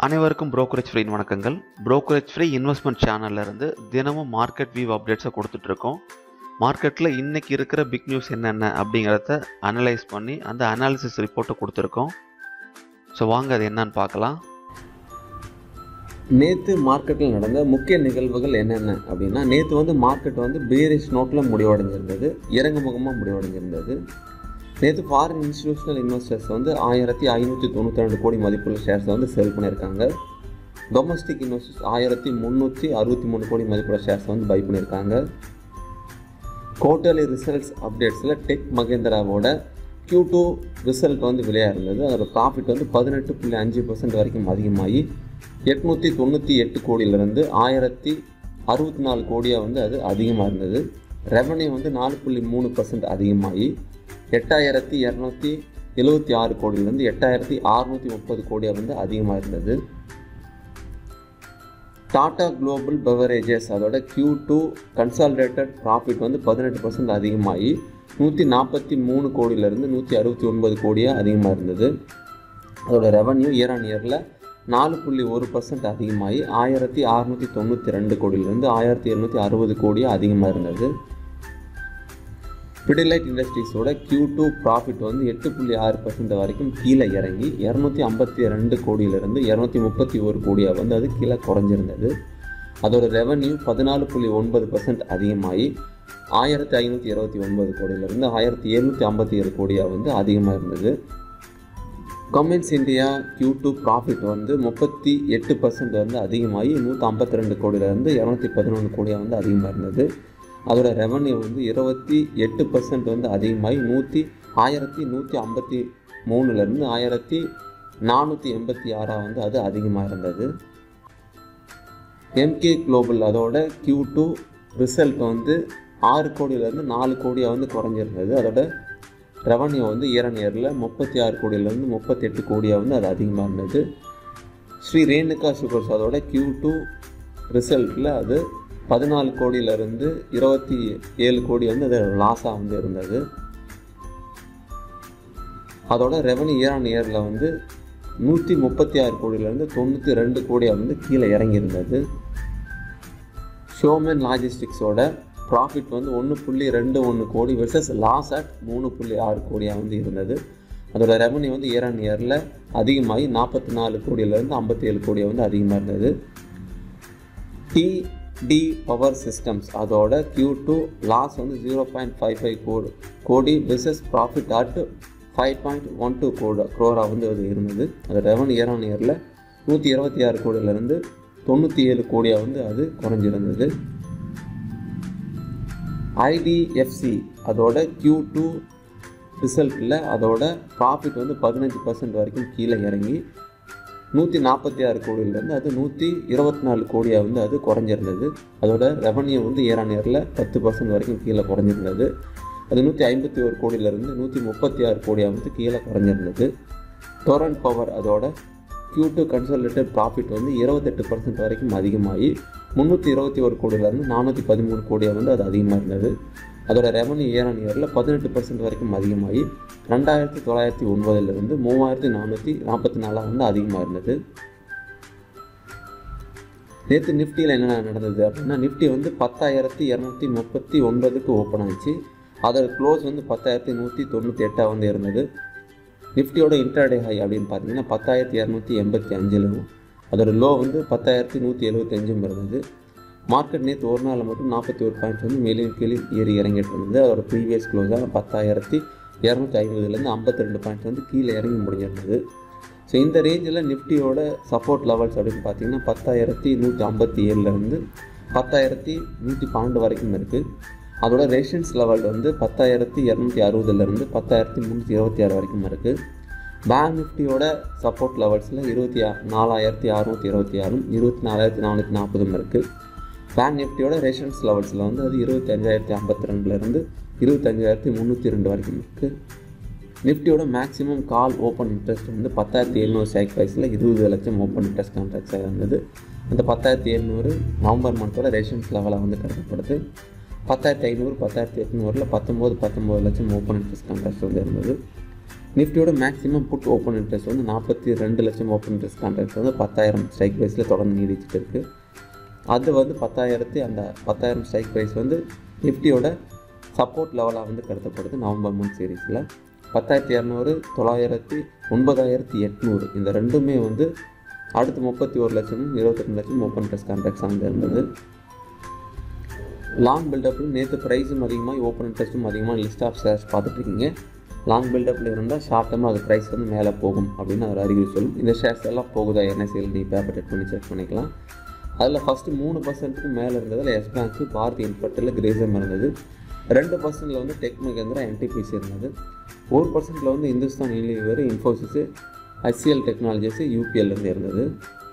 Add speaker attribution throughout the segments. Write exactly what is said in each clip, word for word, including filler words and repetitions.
Speaker 1: அனைவருக்கும் brokerage free வணக்கங்கள். brokerage free investment சேனல்ல இருந்து தினமும் மார்க்கெட் வியூ அப்டேட்ஸை கொடுத்துட்டு இருக்கோம். மார்க்கெட்ல இன்னைக்கு இருக்கிற பிக் நியூஸ் என்னென்ன அப்படிங்கிறத அனலைஸ் பண்ணி அந்த அனாலிசிஸ் ரிப்போர்ட்டை கொடுத்துருக்கோம். ஸோ வாங்க அது என்னன்னு பார்க்கலாம்.
Speaker 2: நேற்று மார்க்கெட்டில் நடந்த முக்கிய நிகழ்வுகள் என்னென்ன அப்படின்னா, நேற்று வந்து மார்க்கெட் வந்து பேரிஷ் நோட்டில் முடிவடைஞ்சிருந்தது, இறங்குமுகமாக முடிவடைஞ்சிருந்தது. நேற்று ஃபாரின் இன்ஸ்டிடியூஷனல் இன்வெஸ்டர்ஸ் வந்து ஆயிரத்தி ஐநூற்றி தொண்ணூற்றி ரெண்டு கோடி மதிப்புள்ள ஷேர்ஸை வந்து சேல் பண்ணியிருக்காங்க. டொமஸ்டிக் இன்வெஸ்டர்ஸ் ஆயிரத்தி முந்நூற்றி அறுபத்தி மூணு கோடி மதிப்புள்ள ஷேர்ஸை வந்து பை பண்ணியிருக்காங்க. குவார்ட்டர்லி ரிசல்ட்ஸ் அப்டேட்ஸில் டெக் மகேந்திராவோட கியூ டூ ரிசல்ட் வந்து வெளியாக இருந்தது. அதோட ப்ராஃபிட் வந்து பதினெட்டு புள்ளி அஞ்சு பர்சன்ட் வரைக்கும் அதிகமாகி எட்நூற்றி தொண்ணூற்றி எட்டு கோடியிலிருந்து ஆயிரத்தி அறுபத்தி நாலு கோடியாக வந்து அது அதிகமாக இருந்தது. ரெவன்யூ வந்து நாலு புள்ளி மூணு பர்சன்ட் அதிகமாகி எட்டாயிரத்தி இரநூத்தி எழுபத்தி ஆறு கோடியிலிருந்து எட்டாயிரத்தி அறுநூற்றி முப்பது கோடியாக வந்து அதிகமாக இருந்தது. டாடா குளோபல் பெவரேஜஸ் அதோட கியூ டூ கன்சாலிடேட்டட் ப்ராஃபிட் வந்து பதினெட்டு பர்சன்ட் அதிகமாகி நூற்றி நாற்பத்தி மூணு கோடியிலிருந்து நூற்றி அறுபத்தி ஒன்பது கோடியாக அதிகமாக இருந்தது. அதோட ரெவன்யூ இயர் ஆன் இயரில் நாலு புள்ளி ஒரு பர்சன்ட் அதிகமாகி ஆயிரத்தி அறுநூற்றி தொண்ணூற்றி ரெண்டு கோடியிலிருந்து ஆயிரத்தி எழுநூற்றி அறுபது கோடியாக அதிகமாக இருந்தது. பிடிலைட் இண்டஸ்ட்ரீஸோட கியூ டூ ப்ராஃபிட் வந்து எட்டு புள்ளி ஆறு பர்சன்ட் வரைக்கும் கீழே இறங்கி இரநூத்தி ஐம்பத்தி ரெண்டு கோடியிலிருந்து இரநூத்தி முப்பத்தி ஒரு கோடியாக வந்து அது கீழே குறைஞ்சிருந்தது. அதோட ரெவன்யூ பதினாலு புள்ளி ஒன்பது பர்சன்ட் அதிகமாகி ஆயிரத்தி ஐநூற்றி இருபத்தி ஒன்பது கோடியிலிருந்து ஆயிரத்தி எழுநூற்றி ஐம்பத்தி ஏழு கோடியாக வந்து அதிகமாக இருந்தது. Cummins India Q two profit வந்து முப்பத்தி எட்டு பர்சன்ட் வந்து அதிகமாகி நூற்றி ஐம்பத்தி ரெண்டு கோடியிலேருந்து இரநூத்தி பதினொன்று கோடியாக வந்து அதிகமாக இருந்தது. அதோட ரெவன்யூ வந்து இருபத்தி எட்டு பர்சன்ட் வந்து அதிகமாகி நூற்றி ஆயிரத்தி நூற்றி ஐம்பத்தி மூணுலேருந்து ஆயிரத்தி நானூற்றி எண்பத்தி ஆறாக வந்து அது அதிகமாக இருந்தது. எம்கே குளோபல் அதோட கியூ டூ ரிசல்ட் வந்து ஆறு கோடியிலேருந்து நாலு கோடியாக வந்து குறைஞ்சிருந்தது. அதோட ரெவன்யூ வந்து இயர் ஆன் இயரில் முப்பத்தி ஆறு கோடியிலேருந்து முப்பத்தி எட்டு கோடியாக வந்து அது அதிகமாக இருந்தது. ஸ்ரீ ரேணுகா சுகர்ஸ் அதோட கியூ டூ ரிசல்ட்டில் அது பதினாலு கோடியிலேருந்து இருபத்தி ஏழு கோடி வந்து அது லாஸாக வந்து இருந்தது. அதோட ரெவன்யூ இயர் ஆன் இயரில் வந்து நூற்றி முப்பத்தி ஆறு கோடியிலேருந்து தொண்ணூற்றி ரெண்டு கோடியாக வந்து கீழே இறங்கியிருந்தது. ஷோமேன் லாஜிஸ்டிக்ஸோட ப்ராஃபிட் வந்து ஒன்று புள்ளி ரெண்டு ஒன்று கோடி வெர்சஸ் லாஸ் அட் மூணு புள்ளி ஆறு கோடியாக வந்து இருந்தது. அதோட ரெவன்யூ வந்து இயர் ஆன் இயரில் அதிகமாகி நாற்பத்தி நாலு கோடியிலேருந்து ஐம்பத்தி ஏழு கோடியாக வந்து அதிகமாக இருந்தது. டி டி பவர் சிஸ்டம்ஸ் அதோட கியூ டூ லாஸ் வந்து zero point five five crore crore versus profit at five point one two crore க்ரோராக வந்து அது இருந்தது. அது ரெவன்யூ இயர் ஆன் இயரில் நூற்றி இருபத்தி ஆறு கோடியிலேருந்து தொண்ணூற்றி ஏழு கோடியாக வந்து அது குறைஞ்சிருந்தது. ஐடிஎஃப்சி அதோட கியூ டூ ரிசல்ட்டில் அதோட ப்ராஃபிட் வந்து பதினஞ்சு பர்சன்ட் வரைக்கும் கீழே இறங்கி நூற்றி நாற்பத்தி ஆறு கோடியிலேருந்து அது நூற்றி இருபத்தி நாலு கோடியாக வந்து அது குறைஞ்சிருந்தது. அதோட ரெவன்யூ வந்து இயர் ஆன் இயரில் பத்து பர்சன்ட் வரைக்கும் கீழே குறைஞ்சிருந்தது. அது நூற்றி ஐம்பத்தி ஒரு கோடியிலேருந்து நூற்றி முப்பத்தி ஆறு கோடியாக வந்து கீழே குறைஞ்சிருந்தது. டொரண்ட் பவர் அதோட கியூ டூ கன்சாலிடேட்டட் ப்ராஃபிட் வந்து இருபத்தெட்டு பர்சன்ட் வரைக்கும் அதிகமாகி முந்நூற்றி இருபத்தி ஒரு கோடியிலேருந்து நானூற்றி பதிமூணு கோடியாக வந்து அது அதிகமாக இருந்தது. அதோட ரெவன்யூ இயர் ஆன் இயரில் பதினெட்டு பர்சன்ட் வரைக்கும் அதிகமாகி ரெண்டாயிரத்தி தொள்ளாயிரத்தி ஒன்பதுலேருந்து மூவாயிரத்தி நானூற்றி நாற்பத்தி நாலாக வந்து அதிகமாக இருந்தது. நேற்று நிஃப்டியில் என்னென்ன நடந்தது அப்படின்னா, நிஃப்டி வந்து பத்தாயிரத்தி இரநூத்தி முப்பத்தி ஒன்பதுக்கு ஓப்பன் ஆச்சு. அதோட க்ளோஸ் வந்து பத்தாயிரத்தி நூற்றி தொண்ணூற்றி எட்டாக வந்து இருந்தது. நிஃப்டியோட இன்ட்ராடே ஹை அப்படின்னு பார்த்தீங்கன்னா பத்தாயிரத்தி இரநூத்தி எண்பத்தி அஞ்சிலும் அதோட லோ வந்து பத்தாயிரத்தி நூற்றி எழுபத்தி அஞ்சும் இருந்தது. மார்க்கெட் நேற்று ஒரு நாளில் மட்டும் நாற்பத்தி ஒரு பாயிண்ட்ஸ் வந்து மேலே கீழே ஏறி இறங்கிட்டு இருந்தது. அதோட ப்ரீவியஸ் க்ளோஸாக பத்தாயிரத்தி இரநூத்தி ஐம்பதுலேருந்து ஐம்பத்தி ரெண்டு பாயிண்ட்ஸ் வந்து கீழே இறங்கி முடிஞ்சிருந்தது. ஸோ இந்த ரேஞ்சில் நிஃப்டியோட சப்போர்ட் லெவல்ஸ் அப்படின்னு பார்த்தீங்கன்னா பத்தாயிரத்தி நூற்றி ஐம்பத்தி ஏழுலேருந்து பத்தாயிரத்தி நூற்றி பன்னெண்டு வரைக்கும் இருக்குது. அதோட ரேஷன்ஸ் லெவல் வந்து பத்தாயிரத்தி இரநூத்தி அறுபதுலேருந்து பத்தாயிரத்தி முந்நூற்றி இருபத்தி ஆறு வரைக்கும் இருக்குது. பேங்க் நிஃப்டியோட சப்போர்ட் லெவல்ஸில் இருபத்தி நாலாயிரத்தி அறுநூற்றி இருபத்தி ஆறும் இருபத்தி நாலாயிரத்தி நானூற்றி நாற்பதும் இருக்குது. பேங்க் நிஃப்டியோட ரேஷன்ஸ் லெவல்ஸில் வந்து அது இருபத்தி அஞ்சாயிரத்தி ஐம்பத்தி ரெண்டுலேருந்து இருபத்தஞ்சாயிரத்தி முந்நூற்றி ரெண்டு வரைக்கும் இருக்குது. நிஃப்டியோட மேக்ஸிமம் கால் ஓப்பன் இன்ட்ரெஸ்ட் வந்து பத்தாயிரத்தி எழுநூறு ஸ்ட்ரைக் ப்ரைஸில் இருபது லட்சம் ஓப்பன் இன்ட்ரெஸ்ட் கான்ட்ராக்ட்ஸாக இருந்தது. அந்த பத்தாயிரத்தி எழுநூறு நவம்பர் மந்தோட ரேஷன்ஸ் லெவலாக வந்து கருதப்படுது. பத்தாயிரத்தி ஐநூறு பத்தாயிரத்தி எட்நூறில் பத்தொம்போது பத்தொம்போது லட்சம் ஓப்பன் இன்ட்ரெஸ்ட் கான்ட்ராக்ட்ஸ் வந்து இருந்தது. நிஃப்டியோட மேக்ஸிமம் புட் ஓப்பன் இன்ட்ரெஸ்ட் வந்து நாற்பத்தி ரெண்டு லட்சம் ஓப்பன் இன்ட்ரெஸ்ட் கான்ட்ராக்ட் வந்து பத்தாயிரம் ஸ்ட்ரைக் ப்ரைஸில் தொடர்ந்து நீடிச்சிட்டு இருக்குது. அது வந்து பத்தாயிரத்து அந்த பத்தாயிரம் ஸ்ட்ரைக் ப்ரைஸ் வந்து நிஃப்டியோட சப்போர்ட் லெவலாக வந்து கருதப்படுது. நவம்பர் மந்த் சீரீஸில் பத்தாயிரத்தி இரநூறு தொள்ளாயிரத்தி ஒன்பதாயிரத்தி எட்நூறு இந்த ரெண்டுமே வந்து அடுத்து முப்பத்தி ஒரு லட்சமும் இருபத்தி ரெண்டு லட்சம் ஓப்பன் இன்ட்ரெஸ்ட் கான்ட்ராக்ட்ஸ் அங்கே இருந்தது. லாங் பில்டப்பில் நேற்று ப்ரைஸும் அதிகமாக ஓப்பன் இன்ட்ரெஸ்ட்டும் அதிகமாக லிஸ்ட் ஆஃப் ஷேர்ஸ் பார்த்துட்ருக்கீங்க. லாங் பில்டப்பில் இருந்தால் ஷார்ட் டேர்மாக அது ப்ரைஸ் வந்து மேலே போகும் அப்படின்னு ஒரு அறிகுறி சொல்லும். இந்த ஷேர்ஸ் எல்லாம் போகுதா என்எஸ்சியில் நீ பேப்பர் டெட் பண்ணி செக் பண்ணிக்கலாம். அதில் ஃபஸ்ட்டு மூணு பர்சன்ட்டுக்கு மேலே இருந்ததில் எஸ் பேங்க்கு, பாரதி இன்ஃபர்டில், கிரேசம் இருந்தது. ரெண்டு பர்சன்ட்டில் வந்து டெக் மகேந்திரா, என்டிபிசி இருந்தது. ஒரு பர்சன்ட்டில் வந்து Hindustan Unilever, Infosys, HCL technologies, UPL இருந்து இருந்தது.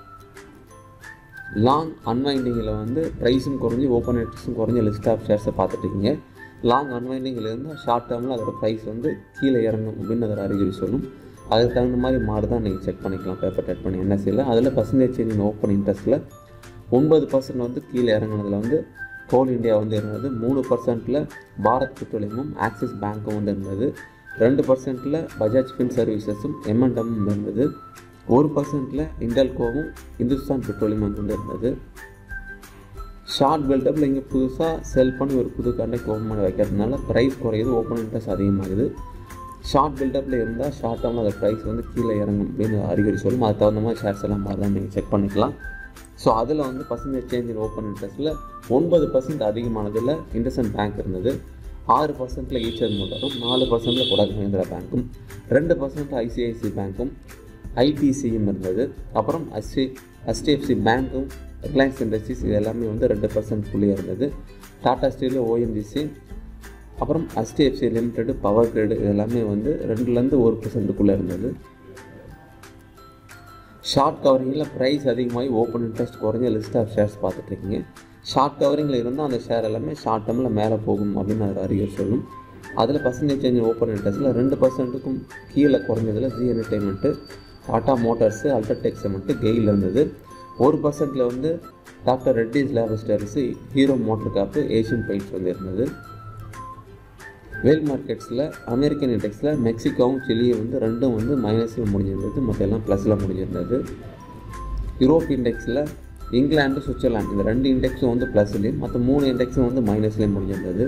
Speaker 2: லாங் அன்வைண்டிங்கில் வந்து ப்ரைஸும் குறைஞ்சி ஓப்பன் இன்ட்ரெஸ்ட்டும் குறைஞ்ச லிஸ்ட் ஆஃப் ஷேர்ஸை பார்த்துட்ருக்கீங்க. லாங் அன்வைண்டிங்கில் இருந்தால் ஷார்ட் டேர்மில் அதோட ப்ரைஸ் வந்து கீழே இறங்கும் அப்படின்னு அதோட அறிகுறி சொல்லும். அதுக்கு தகுந்த மாதிரி மாறு தான் நீங்கள் செக் பண்ணிக்கலாம் பேப்பர் டெட் பண்ணி என்எஸ்சியில். அதில் பர்சன்டேஜ் சேஞ்ச் ஓப்பன் இன்ட்ரெஸ்ட்டில் ஒன்பது பர்சன்ட் வந்து கீழே இறங்கினதில் வந்து கோல் இந்தியா வந்து இருந்தது. மூணு பர்சன்ட்டில் பாரத் பெட்ரோலியமும் ஆக்சிஸ் பேங்க்கும் வந்து இருந்தது. ரெண்டு பர்சன்ட்டில் பஜாஜ் ஃபின் சர்வீசஸும் எம்என்டமும் இருந்தது. ஒரு பர்சன்ட்டில் இண்டல்கோவும் இந்துஸ்தான் பெட்ரோலியம் வந்து இருந்தது. ஷார்ட் பில்டப்பில் இங்கே புதுசாக செல் பண்ணி ஒரு புது கான்ட்ராக்ட் ஓப்பன் பண்ணி வைக்கிறதுனால ப்ரைஸ் குறையுது, ஓப்பன் இன்ட்ரெஸ்ட் அதிகமாகுது. ஷார்ட் பில்டப்பில் இருந்தால் ஷார்ட் டேர்மில் அந்த ப்ரைஸ் வந்து கீழே இறங்கும் அப்படின்னு அறிகுறி சொல்லும். அதுக்கு தகுந்த மாதிரி ஷேர்ஸ் எல்லாம் மாதிரி தான் நீங்கள் செக் பண்ணிக்கலாம். ஸோ அதில் வந்து பர்சன்டேஜ் சேஞ்ச் இன் ஓப்பன் இன்ட்ரெஸ்ட்டில் ஒன்பது பர்சன்ட் அதிகமானதில் இண்டஸ்இண்ட் பேங்க் இருந்தது. ஆறு பர்சன்ட்டில் ஈச்சர் மோட்டாரும், நாலு பர்சன்ட்டில் கொடக் மஹிந்திரா பேங்க்கும், ரெண்டு பர்சன்ட் ஐசிஐசி பேங்க்கும், ஐடிசியும் இருந்தது. அப்புறம் எஸ்டி எஸ்டிஎஃப்சி பேங்க்கும், ரிலையன்ஸ் இண்டஸ்ட்ரீஸ் இது எல்லாமே வந்து ரெண்டு பர்சன்ட்குள்ளேயே இருந்தது. டாடா ஸ்டீல், ஓஎன்ஜிசி, அப்புறம் எஸ்டிஎஃப்சி லிமிடெட், பவர் கிரிட் இது எல்லாமே வந்து ரெண்டுலேருந்து ஒரு பர்சன்ட்டுக்குள்ளே இருந்தது. ஷார்ட் கவரிங்கில் ப்ரைஸ் அதிகமாகி ஓப்பன் இன்ட்ரெஸ்ட் குறைஞ்ச லிஸ்ட் ஆஃப் ஷேர்ஸ் பார்த்துட்ருக்கீங்க. ஷார்ட் கவரிங்கில் இருந்தால் அந்த ஷேர் எல்லாமே ஷார்ட் டேர்மில் மேலே போகும் அப்படின்னு அது அறிகுறி சொல்லும். அதில் பர்சன்டேஜ் சேஞ்ச் ஓப்பன் இன்ட்ரெஸ்ட்டில் ரெண்டு பர்சன்ட்டுக்கும் கீழே குறைஞ்சதில் Zee entertainment, Tata motors, UltraTech cement, GAIL இருந்தது. ஒரு பர்சன்ட்டில் வந்து doctor Reddy's laboratories, hero motor corp, Asian paints வந்து இருந்தது. வேல் மார்க்கெட்ஸில் அமெரிக்கன் இண்டெக்ஸில் மெக்சிகோவும் சிலியும் வந்து ரெண்டும் வந்து மைனஸில் முடிஞ்சிருந்தது, மற்ற எல்லாம் ப்ளஸில் முடிஞ்சிருந்தது. யூரோப் இண்டெக்ஸில் இங்கிலாந்து, சுவிட்சர்லாந்து இந்த ரெண்டு இண்டெக்ஸும் வந்து ப்ளஸ்லேயும் மற்ற மூணு இண்டெக்ஸும் வந்து மைனஸ்லேயும் முடிஞ்சிருந்தது.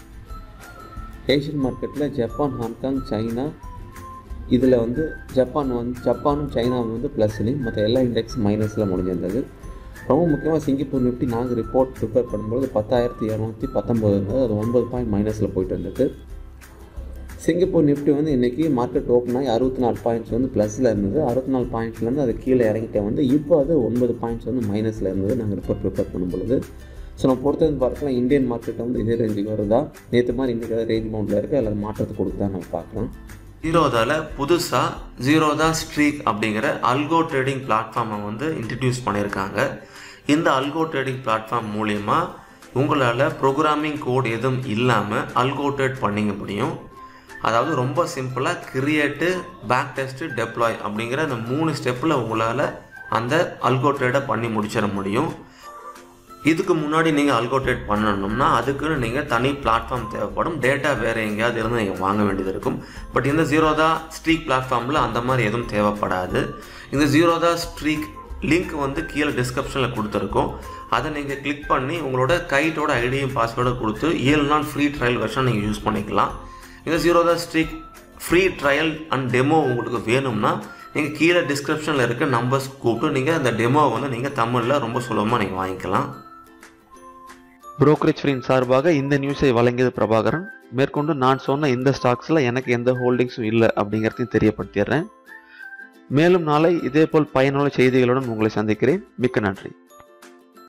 Speaker 2: ஏஷியன் மார்க்கெட்டில் ஜப்பான், ஹாங்காங், சைனா இதில் வந்து ஜப்பான் வந்து ஜப்பானும் சைனாவும் வந்து ப்ளஸ்லேயும் மற்ற எல்லா இண்டெக்ஸும் மைனஸில் முடிஞ்சிருந்தது. ரொம்ப முக்கியமாக சிங்கப்பூர் நிஃப்டி நாங்கள் ரிப்போர்ட் ப்ரிப்பேர் பண்ணும்போது பத்தாயிரத்தி இரநூத்தி பத்தொம்போது இருந்தது. அது ஒன்பது பாயிண்ட் மைனஸில் போயிட்டு இருந்தது. சிங்கப்பூர் நிஃப்டி வந்து இன்றைக்கி மார்க்கெட் ஓப்பன் ஆகி அறுபத்தி நாலு பாயிண்ட்ஸ் வந்து ப்ளஸில் இருந்தது. அறுபத்தி நாலு பாயிண்ட்ஸ்லேருந்து அது கீழே இறங்கிட்டே வந்து இப்போ அது ஒன்பது பாயிண்ட்ஸ் வந்து மைனஸில் இருந்தது நாங்கள் ரிப்போர்ட் ப்ரிப்பேர் பண்ணும்பொழுது. ஸோ நம்ம பொறுத்த வந்து பார்க்கலாம் இந்தியன் மார்க்கெட் வந்து இதே ரேஞ்சுக்கு வருதா, நேற்று மாதிரி இன்றைக்கி ரேஞ்ச் மவுண்டில் இருக்குது, அல்லது மாற்றத்தை கொடுத்தா நம்ம பார்க்கலாம்.
Speaker 1: ஜீரோதாவில் புதுசாக ஜீரோதா ஸ்ட்ரீக் அப்படிங்கிற அல்கோ ட்ரேடிங் பிளாட்ஃபார்மை வந்து இன்ட்ரடியூஸ் பண்ணியிருக்காங்க. இந்த அல்கோ ட்ரேடிங் பிளாட்ஃபார்ம் மூலிமா உங்களால் ப்ரோக்ராமிங் கோட் எதுவும் இல்லாமல் அல்கோ ட்ரேட் பண்ணிக்க முடியும். அதாவது ரொம்ப சிம்பிளாக கிரியேட்டு, பேக் டெஸ்ட்டு, டெப்ளாய் அப்படிங்கிற அந்த மூணு ஸ்டெப்பில் உங்களால் அந்த அல்கோ ட்ரேடை பண்ணி முடிச்சிட முடியும். இதுக்கு முன்னாடி நீங்கள் அல்கோ ட்ரேட் பண்ணணும்னா அதுக்குன்னு நீங்கள் தனி பிளாட்ஃபார்ம் தேவைப்படும். டேட்டா வேறு எங்கேயாவது இருந்து நீங்கள் வாங்க வேண்டியது இருக்கும். பட் இந்த ஜீரோதா ஸ்ட்ரீக் பிளாட்ஃபார்மில் அந்த மாதிரி எதுவும் தேவைப்படாது. இந்த ஜீரோதா ஸ்ட்ரீக் லிங்க் வந்து கீழே டிஸ்கிரிப்ஷனில் கொடுத்துருக்கோம். அதை நீங்கள் கிளிக் பண்ணி உங்களோட கைட்டோட ஐடியும் பாஸ்வேர்டும் கொடுத்து ஏழு நாள் ஃப்ரீ ட்ரையல் வெர்ஷன் நீங்கள் யூஸ் பண்ணிக்கலாம். இந்த Zerodha Streak free trial and demo உங்களுக்கு வேணும்னா நீங்கள் கீழே டிஸ்கிரிப்ஷனில் இருக்க நம்பர்ஸ் கூப்பிட்டு நீங்கள் அந்த டெமோவை வந்து நீங்கள் தமிழில் ரொம்ப சுலபமாக நீங்கள் வாங்கிக்கலாம். புரோக்கரேஜ் ஃப்ரீயின் சார்பாக இந்த நியூஸை வழங்கியது பிரபாகரன். மேற்கொண்டு நான் சொன்ன இந்த ஸ்டாக்ஸில் எனக்கு எந்த ஹோல்டிங்ஸும் இல்லை அப்படிங்கிறதையும் தெரியப்படுத்திடுறேன். மேலும் நாளை இதேபோல் பயனுள்ள செய்திகளுடன் உங்களை சந்திக்கிறேன். மிக்க நன்றி.